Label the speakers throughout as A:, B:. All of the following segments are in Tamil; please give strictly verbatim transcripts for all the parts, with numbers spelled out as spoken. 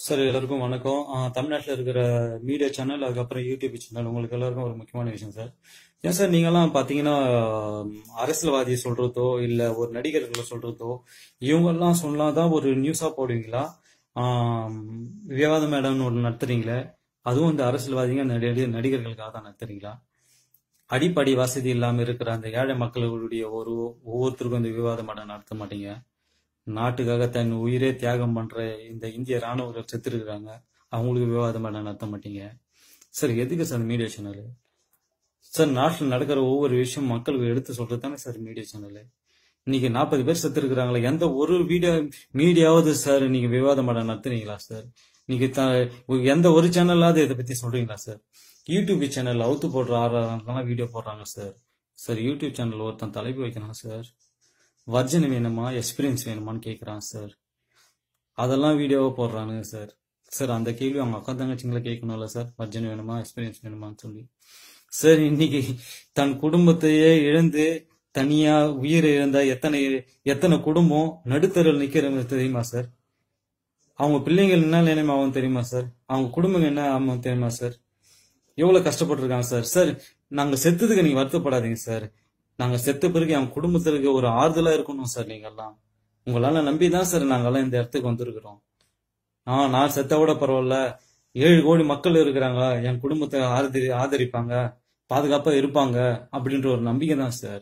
A: சார் எல்லாருக்கும் வணக்கம். ஆஹ் தமிழ்நாட்டில் இருக்கிற மீடியா சேனல், அதுக்கப்புறம் யூடியூப் சேனல், உங்களுக்கு எல்லாருக்கும் ஒரு முக்கியமான விஷயம் சார். ஏன் சார் நீங்கெல்லாம் பார்த்தீங்கன்னா, ஆஹ் அரசியல்வாதியை சொல்றதோ இல்லை ஒரு நடிகர்களை சொல்றதோ இவங்கெல்லாம் சொன்னாதான் ஒரு நியூஸாக போடுவீங்களா? ஆஹ் விவாத மேடம்னு ஒன்று நடத்துறீங்களே, அதுவும் இந்த அரசியல்வாதிங்க நடி- நடிகர்களுக்காக தான் நடத்துறீங்களா? அடிப்படை வசதி இல்லாமல் இருக்கிற அந்த ஏழை மக்களுடைய ஒரு ஒவ்வொருத்தருக்கும் இந்த விவாத மேடம் நடத்த மாட்டீங்க. நாட்டுக்காக தன் உயிரே தியாகம் பண்ற இந்த இந்திய ராணுவர்கள் செத்து இருக்கிறாங்க, அவங்களுக்கு விவாதம் பண்ண நடத்த மாட்டீங்க சார். எதுக்கு சார் மீடியா சேனல்? சார் நாட்டில் நடக்கிற ஒவ்வொரு விஷயம் மக்களுக்கு எடுத்து சொல்றது தானே சார் மீடியா சேனல். இன்னைக்கு நாற்பது பேர் செத்து இருக்கிறாங்களே, எந்த ஒரு வீடியோ மீடியாவது சார் நீங்க விவாதம் பண்ண நடத்துனீங்களா சார்? நீங்க த- எந்த ஒரு சேனல்லாவது இதை பத்தி சொல்றீங்களா சார்? யூடியூப் சேனல் அவுத்து போடுற ஆறாம் வீடியோ போடுறாங்க சார். சார் யூடியூப் சேனல் ஒருத்தன் தலைப்பு வைக்கிறான் சார். வர்ஜன் வேணுமா எக்ஸ்பீரியன்ஸ் வேணுமான்னு கேட்குறான் சார். அதெல்லாம் வீடியோவை போடுறானுங்க சார். சார் அந்த கேள்வி அவங்க அக்கா தங்கச்சிங்களை கேட்கணும்ல சார், வர்ஜன் வேணுமா எக்ஸ்பீரியன்ஸ் வேணுமான்னு சொல்லி. சார் இன்னைக்கு தன் குடும்பத்தையே இழந்து தனியா உயிரை இழந்த எத்தனை எத்தனை குடும்பம் நடுத்தரில் நிக்கிறது தெரியுமா சார்? அவங்க பிள்ளைங்கள் என்ன நிலைமை ஆகும் தெரியுமா சார்? அவங்க குடும்பங்கள் என்ன ஆகும் தெரியுமா சார்? எவ்வளவு கஷ்டப்பட்டிருக்காங்க சார். சார் நாங்க செத்ததுக்கு நீங்க வருத்தப்படாதீங்க சார். நாங்க செத்த பிறகு என் குடும்பத்திற்கு ஒரு ஆறுதலா இருக்கணும் சார். நீங்க எல்லாம் உங்களால நம்பிதான் சார் நாங்கெல்லாம் இந்த இடத்துக்கு வந்திருக்கிறோம். ஆ நான் செத்த விட பரவாயில்ல, ஏழு கோடி மக்கள் இருக்கிறாங்க, என் குடும்பத்தை ஆதரி ஆதரிப்பாங்க, பாதுகாப்பா இருப்பாங்க அப்படின்ற ஒரு நம்பிக்கை தான் சார்.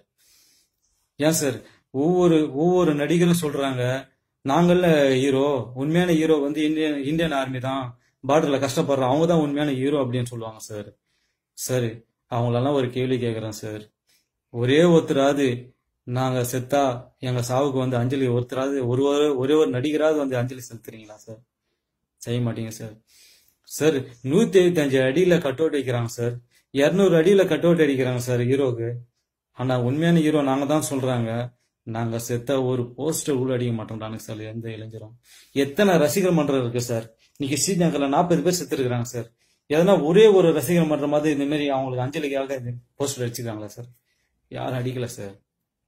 A: ஏன் சார் ஒவ்வொரு ஒவ்வொரு நடிகரும் சொல்றாங்க, நாங்கள்ல ஹீரோ, உண்மையான ஹீரோ வந்து இந்தியன் இந்தியன் ஆர்மி தான், பார்டர்ல கஷ்டப்படுறோம், அவங்க தான் உண்மையான ஹீரோ அப்படின்னு சொல்லுவாங்க சார். சரி, அவங்களெல்லாம் ஒரு கேள்வி கேட்கறேன் சார். ஒரே ஒருத்தராவது நாங்க செத்தா எங்க சாவுக்கு வந்து அஞ்சலி, ஒருத்தராவது ஒரு ஒரு- ஒரே ஒரு நடிகராவது வந்து அஞ்சலி செலுத்துறீங்களா சார்? செய்ய மாட்டீங்க சார். சார் நூத்தி எழுபத்தி அஞ்சு அடியில கட் அவுட் வைக்கிறாங்க சார், இருநூறு அடியில கட் அவுட் அடிக்கிறாங்க சார் ஹீரோக்கு. ஆனா உண்மையான ஹீரோ நாங்க தான் சொல்றாங்க. நாங்க செத்த ஒரு போஸ்டர் கூட அடிக்க மாட்டோம்டானுங்க சார் எந்த இளைஞரும். எத்தனை ரசிகர் மன்றம் இருக்கு சார்? இன்னைக்கு ஸ்ரீநகர்ல நாற்பது பேர் செத்து இருக்கிறாங்க சார். எதனா ஒரே ஒரு ரசிகர் மன்றம் மாதிரி இந்த மாதிரி அவங்களுக்கு அஞ்சலிக்காக போஸ்டர் அடிச்சுக்கிறாங்களா சார்? யாரும் அடிக்கல சார்.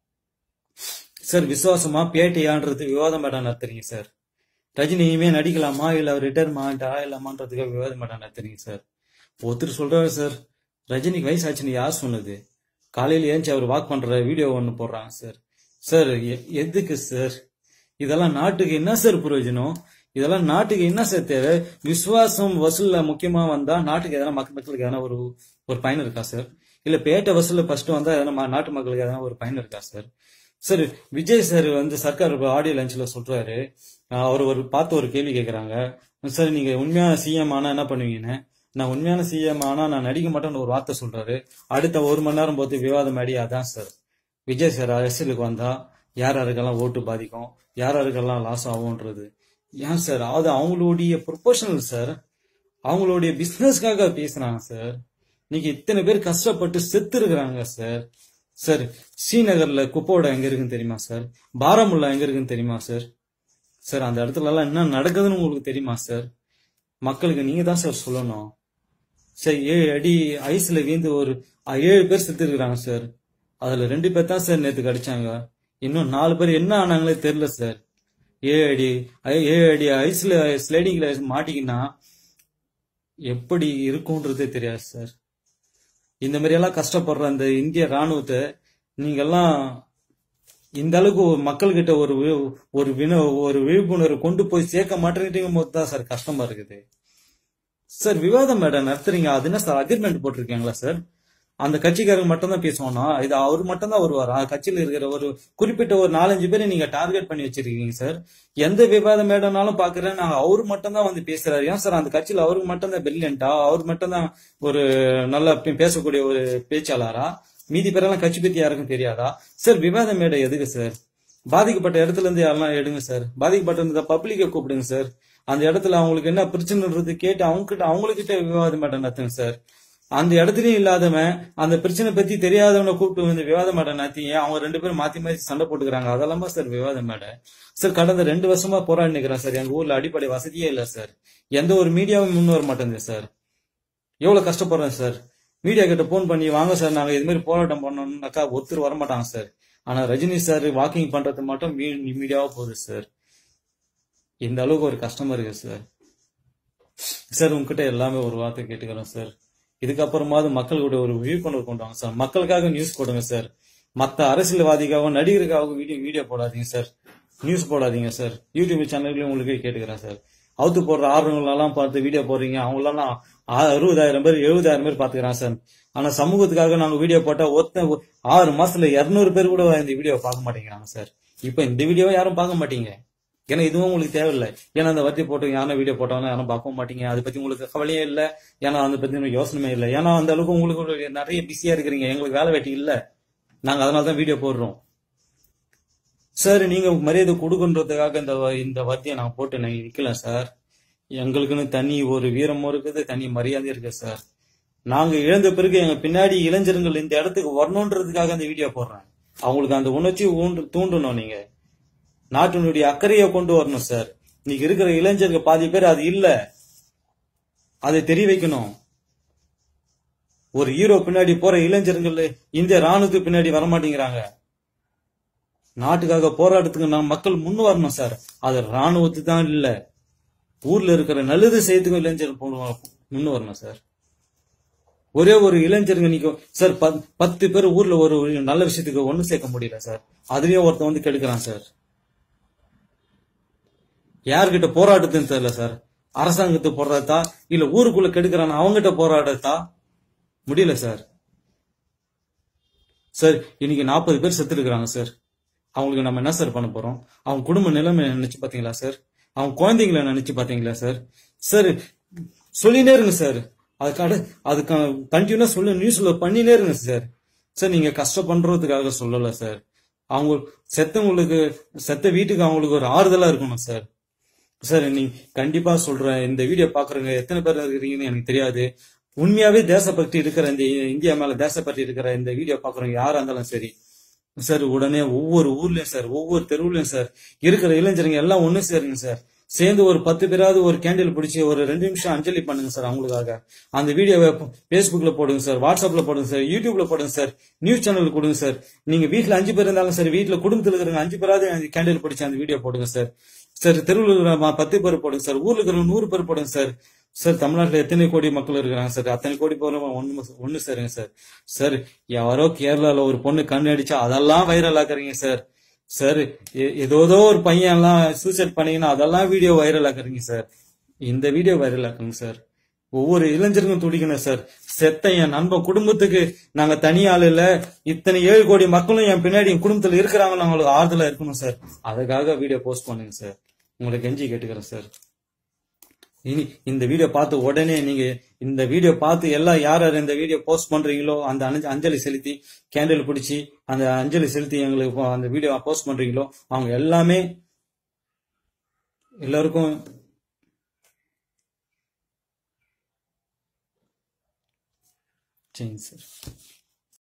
A: சார் விசுவாசமா பேட்டையான்றது விவாதம் மேடம் நடத்துறீங்க சார். ரஜினி இனிமே நடிக்கலாமா இல்ல அவர் ரிட்டையர்மெண்ட் ஆகலாமான்றதுக்காக விவாதம் மேடம் நடத்துறீங்க சார். ஒருத்தர் சொல்றாரு சார், ரஜினிக்கு வயசு ஆச்சுன்னு யார் சொன்னது? காலையில ஏஞ்சி அவர் வாக் பண்ற வீடியோ ஒன்று போடுறாங்க சார். சார் எ- எதுக்கு சார்? இதெல்லாம் நாட்டுக்கு என்ன சார் பிரயோஜனம்? இதெல்லாம் நாட்டுக்கு என்ன சார் தேவை? விசுவாசம் வசூல்ல முக்கியமா வந்தா நாட்டுக்கு எதனா மக்கள் மக்களுக்கு எதனா ஒரு ஒரு பயன் இருக்கா சார்? இல்ல பேட்டை வசூல்ல ஃபர்ஸ்ட் வந்தா எதனா ம- நாட்டு மக்களுக்கு எதனா ஒரு பயன் இருக்கா சார்? சார் விஜய் சார் வந்து சர்க்கார் ஆடியோ லஞ்ச்ல சொல்றாரு, ஆஹ் அவர் ஒரு பார்த்து ஒரு கேள்வி கேட்கறாங்க, சார் நீங்க உண்மையான சிஎம் ஆனா என்ன பண்ணுவீங்கன்னு. நான் உண்மையான சிஎம் ஆனா நான் நடிக்க மாட்டேன்னு ஒரு வார்த்தை சொல்றாரு. அடுத்த ஒரு மணி நேரம் போது விவாதம் அடி. அதான் சார் விஜய் சார் அரசியலுக்கு வந்தா யார் யாருக்கெல்லாம் ஓட்டு பாதிக்கும், யார் யாருக்கெல்லாம் லாஸ் ஆகும்ன்றது. ஏன் சார் அது அவங்களுடைய ப்ரொபோஷனல் சார், அவங்களுடைய பிசினஸ்க்காக பேசுறாங்க சார். இன்னைக்கு இத்தனை பேர் கஷ்டப்பட்டு செத்து இருக்கிறாங்க சார். சார் ஸ்ரீநகர்ல குப்போட எங்க இருக்குன்னு தெரியுமா சார்? பாராமுல்லா எங்க இருக்குன்னு தெரியுமா சார்? சார் அந்த இடத்துல எல்லாம் என்ன நடக்குதுன்னு உங்களுக்கு தெரியுமா சார்? மக்களுக்கு நீங்க தான் சார் சொல்லணும். சார் ஏழு அடி ஐஸ்ல வீந்து ஒரு அஹ், ஏழு பேர் செத்து இருக்கிறாங்க சார். அதுல ரெண்டு பேர் தான் சார் நேத்து கடிச்சாங்க. இன்னும் நாலு பேர் என்ன ஆனாங்களே தெரியல சார். ஏழு அடி ஐ- ஏழு அடி ஐஸ்ல ஸ்லைடிங்ல மாட்டிக்கினா எப்படி இருக்கும்ன்றதே தெரியாது சார். இந்த மாதிரி எல்லாம் கஷ்டப்படுற அந்த இந்திய ராணுவத்தை நீங்க எல்லாம் இந்த அளவுக்கு ஒரு மக்கள்கிட்ட ஒரு வி- ஒரு வின ஒரு விழிப்புணர்வு கொண்டு போய் சேர்க்க மாட்டேங்கிறீங்க போது தான் சார் கஷ்டமா இருக்குது. சார் விவாதம் மேடம் நடத்துறீங்க, அது என்ன சார் அக்ரிமெண்ட் போட்டிருக்கீங்களா சார்? அந்த கட்சிக்காரங்க மட்டும் தான் பேசுவானா? இது அவர் மட்டும் தான் வருவாரா? கட்சியில இருக்கிற ஒரு குறிப்பிட்ட ஒரு நாலஞ்சு பேரை நீங்க டார்கெட் பண்ணி வச்சிருக்கீங்க சார். எந்த விவாதம் மேடம்னாலும் பாக்குறேன், நாங்க அவரு மட்டும் தான் வந்து பேசுறாரு. ஏன் சார் அந்த கட்சியில அவருக்கு மட்டும் தான் பிரில்லியண்டா, அவர் மட்டும் தான் ஒரு நல்ல பே- பேசக்கூடிய ஒரு பேச்சாளரா? மீதி பேரெல்லாம் கட்சி பத்தி யாருக்கும் தெரியாதா சார்? விவாத மேடை எதுக்கு சார்? பாதிக்கப்பட்ட இடத்துல இருந்து யாரெல்லாம் எடுங்க சார். பாதிக்கப்பட்ட பப்ளிக்கை கூப்பிடுங்க சார். அந்த இடத்துல அவங்களுக்கு என்ன பிரச்சனைன்றது கேட்டு அவங்க கிட்ட அவங்ககிட்ட விவாதம் மேடம் நடத்துங்க சார். அந்த இடத்துலயும் இல்லாதவன் அந்த பிரச்சனை பத்தி தெரியாதவனை கூப்பிட்டு வந்து விவாத மேடம் நடத்தி அவங்க ரெண்டு பேரும் மாத்தி மாத்தி சண்டை போட்டுக்கிறாங்க. அதெல்லாமா சார் விவாத மேடை? சார் கடந்த ரெண்டு வருஷமா போராடி நிக்கிறேன் சார். எங்க ஊர்ல அடிப்படை வசதியே இல்ல சார். எந்த ஒரு மீடியாவும் முன் வர மாட்டேங்குது சார். எவ்வளவு கஷ்டப்படுறேன் சார். மீடியா கிட்ட போன் பண்ணி வாங்க சார் நாங்க இது மாதிரி போராட்டம் பண்ணோம்னாக்கா ஒருத்தர் வரமாட்டாங்க சார். ஆனா ரஜினி சார் வாக்கிங் பண்றது மட்டும் மீடியாவா போகுது சார். இந்த அளவுக்கு ஒரு கஷ்டமா இருக்கு சார். சார் உங்ககிட்ட எல்லாமே ஒரு வார்த்தை கேட்டுக்கிறோம் சார். இதுக்கப்புறமாவது மக்களுடைய ஒரு விழிப்புணர்வு கொண்டு வாங்க சார். மக்களுக்காக நியூஸ் போடுங்க சார். மற்ற அரசியல்வாதிக்காகவும் நடிகருக்காகவும் வீடியோ வீடியோ போடாதீங்க சார். நியூஸ் போடாதீங்க சார். யூடியூப் சேனல்களையும் உங்களுக்கு கேட்டுக்கிறேன் சார். அவுத்து போடுற ஆர்வங்களெல்லாம் பார்த்து வீடியோ போடுறீங்க. அவங்களெல்லாம் அறுபதாயிரம் பேர் எழுபதாயிரம் பேர் பாத்துக்கிறான் சார். ஆனா சமூகத்துக்காக நாங்க வீடியோ போட்டா ஒத்த ஆறு மாசத்துல இருநூறு பேர் கூட இந்த வீடியோ பார்க்க மாட்டேங்கிறாங்க சார். இப்ப இந்த வீடியோவை யாரும் பார்க்க மாட்டீங்க. ஏன்னா இதுவும் உங்களுக்கு தேவையில்லை. ஏன்னா அந்த வத்தி போட்டு யாரும் வீடியோ போட்டாலும் யாரும் பார்க்க மாட்டீங்க. அதை பத்தி உங்களுக்கு கவலையே இல்லை. ஏன்னா அதை பத்தி யோசனையே இல்லை. ஏன்னா அந்த அளவுக்கு உங்களுக்கு நிறைய பிஸியா இருக்கிறீங்க. எங்களுக்கு வேலை வெட்டி இல்லை. நாங்க அதனாலதான் வீடியோ போடுறோம் சார். நீங்க மரியாதை கொடுக்குன்றதுக்காக இந்த இந்த வார்த்தையை நான் போட்டு நான் நிக்கல சார். எங்களுக்குன்னு தனி ஒரு வீரமும் இருக்குது, தனி மரியாதை இருக்கு சார். நாங்க இழந்த பிறகு எங்க பின்னாடி இளைஞர்கள் இந்த இடத்துக்கு வரணுன்றதுக்காக அந்த வீடியோ போடுறேன். அவங்களுக்கு அந்த உணர்ச்சி தூண்டணும். நீங்க நாட்டினுடைய அக்கறையை கொண்டு வரணும் சார். இன்னைக்கு இருக்கிற இளைஞர்கள் பாதி பேர் அது இல்ல, அதை தெரிய வைக்கணும். ஒரு ஹீரோ பின்னாடி போற இளைஞர்கள் இந்திய ராணுவத்துக்கு பின்னாடி வரமாட்டேங்கிறாங்க. நாட்டுக்காக போராட்டத்துக்கு நம்ம மக்கள் முன் வரணும் சார். அது ராணுவத்து தான் இல்ல, ஊர்ல இருக்கிற நல்லது செய்யறதுக்கு இளைஞர்கள் முன்னு வரணும் சார். ஒரே ஒரு இளைஞருங்க நிக்கும் சார். பத்து பேர் ஊர்ல ஒரு நல்ல விஷயத்துக்கு ஒண்ணு சேர்க்க முடியல சார். அதுலயும் ஒருத்தன் வந்து கெடுக்கிறான் சார். யார்கிட்ட போராட்டத்துன்னு தெரியல சார். அரசாங்கத்தை போராட்டத்தா இல்ல ஊருக்குள்ள கெடுக்கிறான் அவங்ககிட்ட போராட்டத்தா முடியல சார். சார் இன்னைக்கு நாற்பது பேர் செத்து இருக்கிறாங்க சார். அவங்களுக்கு நம்ம என்ன சார் பண்ண போறோம்? அவங்க குடும்ப நிலைமை நினைச்சு பாத்தீங்களா சார்? அவங்க குழந்தைங்களை நினைச்சு பாத்தீங்களா சார்? சார் சொல்லினே இருங்க சார். அதுக்காக அதுக்கு கண்டினியூஸா சொல்ல நியூஸ்ல பண்ணினே இருங்க சார். சார் நீங்க கஷ்டம் பண்றதுக்காக சொல்லல சார். அவங்க செத்தவங்களுக்கு செத்த வீட்டுக்கு அவங்களுக்கு ஒரு ஆறுதலா இருக்கணும் சார். சார் நீங்க கண்டிப்பா சொல்றேன், இந்த வீடியோ பாக்குறவங்க எத்தனை பேர் இருக்கிறீங்கன்னு எனக்கு தெரியாது. உண்மையாவே தேசப்பற்றி இருக்கிற இந்த இந்தியா மேல தேசப்பற்றி இருக்கிற இந்த வீடியோ பாக்குறவங்க யாரா இருந்தாலும் சரி சார், உடனே ஒவ்வொரு ஊர்லயும் சார், ஒவ்வொரு தெருவுலயும் சார் இருக்கிற இளைஞருங்க எல்லாம் ஒண்ணு சேருங்க சார். சேர்ந்து ஒரு பத்து பேராவது ஒரு கேண்டில் பிடிச்சி ஒரு ரெண்டு நிமிஷம் அஞ்சலி பண்ணுங்க சார் அவங்களுக்காக. அந்த வீடியோவை பேஸ்புக்ல போடுங்க சார், வாட்ஸ்அப்ல போடுங்க சார், யூடியூப்ல போடுங்க சார், நியூஸ் சேனல் கொடுங்க சார். நீங்க வீட்டுல அஞ்சு பேர் இருந்தாலும் சரி, வீட்டுல குடும்பத்துல இருக்கிறவங்க அஞ்சு பேராவது கேண்டில் பிடிச்சி அந்த வீடியோ போடுங்க சார். சார் தெருவில் இருக்கிற பத்து பேர் போடுங்க சார், ஊர்ல இருக்கிற நூறு பேர் போடுங்க சார். சார் தமிழ்நாட்டுல எத்தனை கோடி மக்கள் இருக்கிறாங்க சார், அத்தனை கோடி பேர் ஒண்ணு ஒண்ணு சேருங்க சார். சார் யாரோ கேரளால ஒரு பொண்ணு கண்ணு அடிச்சா அதெல்லாம் வைரல் ஆக்குறீங்க சார். சார் ஏதோ ஒரு பையன் எல்லாம் சூசைட் பண்ணீங்கன்னா அதெல்லாம் வீடியோ வைரல் ஆக்குறீங்க சார். இந்த வீடியோ வைரல் ஆக்குங்க சார். ஒவ்வொரு இளைஞருக்கும் துடிக்கணும் சார். செத்த என் நண்பன் குடும்பத்துக்கு நாங்க தனியாள் இல்ல, இத்தனை ஏழு கோடி மக்களும் என் பின்னாடி என் குடும்பத்துல இருக்கிறாங்க, அவங்களுக்கு ஆறுதலா இருக்கணும் சார். அதுக்காக வீடியோ போஸ்ட் பண்ணுங்க சார். உங்களை கெஞ்சி கேட்டுக்கிறேன் சார். இனி இந்த வீடியோ பார்த்து உடனே நீங்க இந்த வீடியோ பார்த்து எல்லாம் யார் யார் இந்த வீடியோ போஸ்ட் பண்றீங்களோ அந்த அஞ்சலி செலுத்தி கேண்டில் பிடிச்சி அந்த அஞ்சலி செலுத்தி எங்களுக்கு அந்த வீடியோ போஸ்ட் பண்றீங்களோ அவங்க எல்லாமே எல்லாருக்கும் சரிங்க சார்.